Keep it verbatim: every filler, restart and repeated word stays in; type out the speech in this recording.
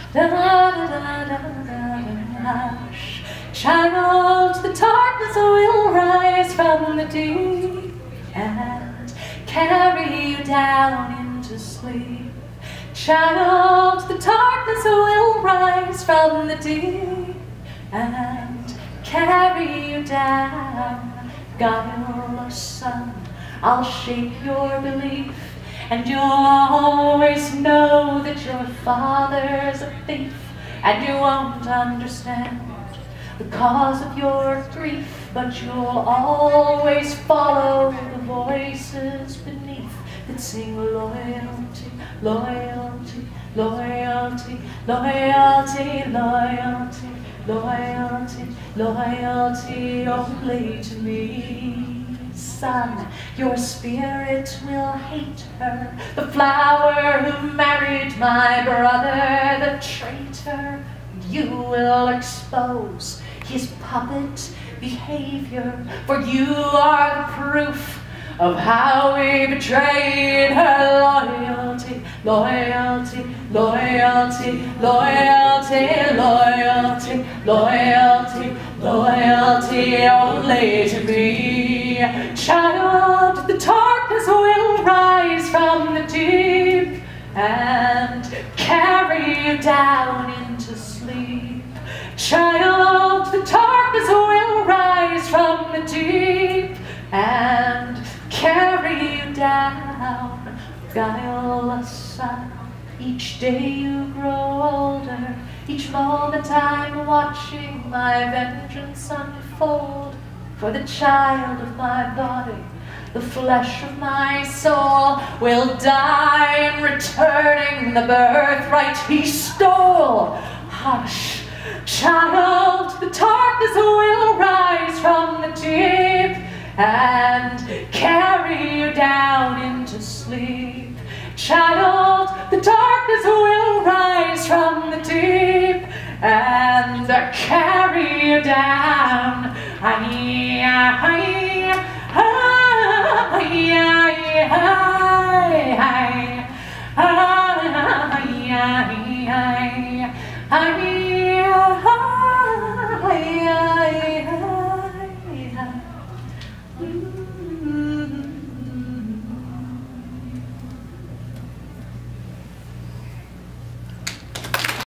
da da da da da hush. Child, the darkness will rise from the deep and carry you down into sleep. Child, the darkness will rise from the deep and carry you down. Guileless son, I'll shape your belief, and you'll always know that your father's a thief, and you won't understand the cause of your grief, but you'll always follow the voices beneath that sing loyalty, loyalty, loyalty, loyalty, loyalty, loyalty, loyalty only to me. Son, your spirit will hate her, the flower who married my brother, the traitor. You will expose his puppet behavior, for you are the proof of how we betrayed her loyalty, loyalty, loyalty, loyalty, loyalty, loyalty, loyalty only to me. Child, the darkness will rise from the deep and carry you down into sleep. Child, the darkness will rise from the deep and carry you down. Guileless son, each day you grow older, each moment I'm watching my vengeance unfold. For the child of my body, the flesh of my soul, will die in returning the birthright he stole. Hush, child, the darkness will rise from the deep and carry you down into sleep. Child, the darkness will rise from the deep and carry you down. I, I,